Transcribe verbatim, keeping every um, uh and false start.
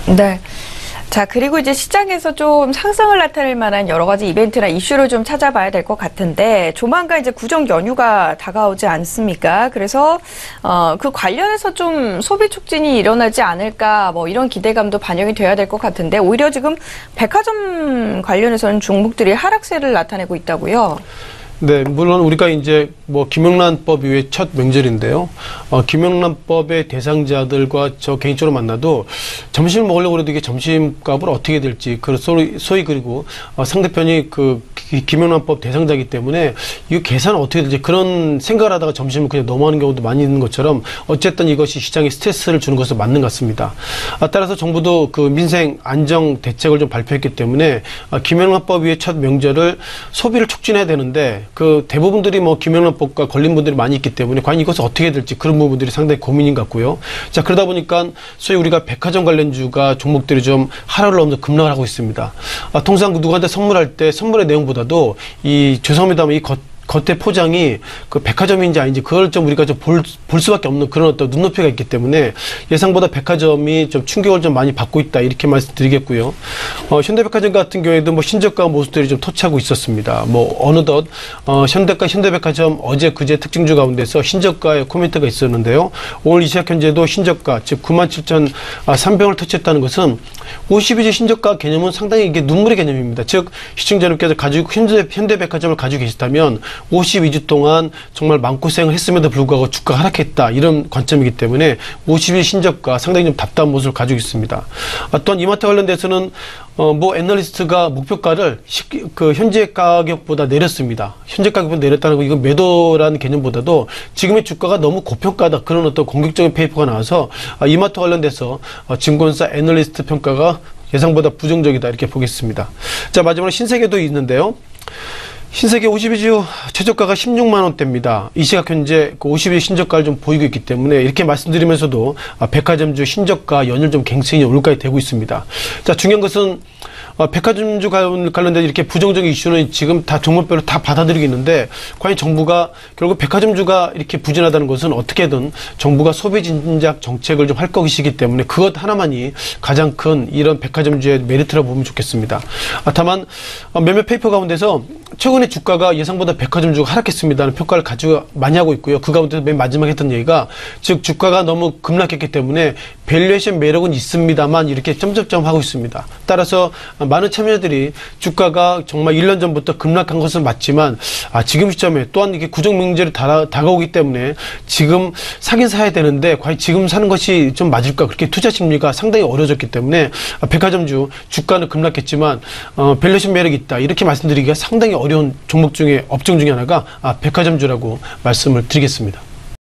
네. 자, 그리고 이제 시장에서 좀 상승을 나타낼 만한 여러 가지 이벤트나 이슈를 좀 찾아봐야 될 것 같은데, 조만간 이제 구정 연휴가 다가오지 않습니까? 그래서, 어, 그 관련해서 좀 소비 촉진이 일어나지 않을까, 뭐 이런 기대감도 반영이 돼야 될 것 같은데, 오히려 지금 백화점 관련해서는 종목들이 하락세를 나타내고 있다고요? 네, 물론 우리가 이제 뭐 김영란법 이후에 첫 명절인데요. 어, 김영란법의 대상자들과 저 개인적으로 만나도 점심을 먹으려고 그래도 이게 점심값을 어떻게 될지, 그 소위, 소위 그리고 어, 상대편이 그 김영란법 대상자이기 때문에 이거 계산 어떻게 될지 그런 생각을 하다가 점심을 그냥 넘어가는 경우도 많이 있는 것처럼 어쨌든 이것이 시장에 스트레스를 주는 것은 맞는 것 같습니다. 아, 따라서 정부도 그 민생 안정 대책을 좀 발표했기 때문에 아, 김영란법 이후에 첫 명절을 소비를 촉진해야 되는데 그 대부분들이 뭐 김영란법과 걸린 분들이 많이 있기 때문에 과연 이것을 어떻게 될지 그런 부분들이 상당히 고민인 것 같고요. 자, 그러다 보니까 소위 우리가 백화점 관련주가 종목들이 좀 하락을 하면서 급락을 하고 있습니다. 아, 통상 누구한테 선물할 때 선물의 내용보다도 이 죄송합니다만 이 겉 겉에 포장이 그 백화점인지 아닌지 그걸 좀 우리가 좀 볼, 볼 수밖에 없는 그런 어떤 눈높이가 있기 때문에 예상보다 백화점이 좀 충격을 좀 많이 받고 있다 이렇게 말씀드리겠고요. 어, 현대백화점 같은 경우에도 뭐 신저가 모습들이 좀 터치하고 있었습니다. 뭐 어느덧 어, 현대가 현대백화점 어제 그제 특징주 가운데서 신저가의 코멘트가 있었는데요. 오늘 이 시각 현재도 신저가 즉 구만 칠천삼백 원을 터치했다는 것은 오십이 주 신저가 개념은 상당히 이게 눈물의 개념입니다. 즉 시청자님께서 가지고 현대, 현대백화점을 가지고 계시다면 오십이 주 동안 정말 마음고생을 했음에도 불구하고 주가가 하락했다 이런 관점이기 때문에 오십 일 신저가 상당히 좀 답답한 모습을 가지고 있습니다. 아, 또한 이마트 관련돼서는 어, 뭐 애널리스트가 목표가를 쉽게, 그 현재 가격보다 내렸습니다. 현재 가격보다 내렸다는 거 이건 매도라는 개념보다도 지금의 주가가 너무 고평가다 그런 어떤 공격적인 페이퍼가 나와서 아, 이마트 관련돼서 어, 증권사 애널리스트 평가가 예상보다 부정적이다 이렇게 보겠습니다. 자, 마지막으로 신세계도 있는데요. 신세계 오십이 주 최저가가 십육만 원대입니다. 이 시각 현재 그 오십이 주 신저가를 좀 보이고 있기 때문에 이렇게 말씀드리면서도 백화점주 신저가 연일 좀 갱신이 올까지 되고 있습니다. 자, 중요한 것은 백화점주 관련된 이렇게 부정적인 이슈는 지금 다 종목별로 다 받아들이고 있는데 과연 정부가 결국 백화점주가 이렇게 부진하다는 것은 어떻게든 정부가 소비 진작 정책을 좀 할 것이기 때문에 그것 하나만이 가장 큰 이런 백화점주의 메리트라고 보면 좋겠습니다. 아, 다만 몇몇 페이퍼 가운데서 최근에 주가가 예상보다 백화점주가 하락했습니다는 평가를 가지고 많이 하고 있고요. 그 가운데서 맨 마지막에 했던 얘기가 즉 주가가 너무 급락했기 때문에 밸류에이션 매력은 있습니다만 이렇게 점점점 하고 있습니다. 따라서 많은 참여자들이 주가가 정말 일 년 전부터 급락한 것은 맞지만 아, 지금 시점에 또한 이게 구정명절이 다가오기 때문에 지금 사긴 사야 되는데 과연 지금 사는 것이 좀 맞을까 그렇게 투자 심리가 상당히 어려워졌기 때문에 아, 백화점주 주가는 급락했지만 어, 밸류에이션 매력이 있다 이렇게 말씀드리기가 상당히 어려운 종목 중에 업종 중에 하나가 아, 백화점주라고 말씀을 드리겠습니다.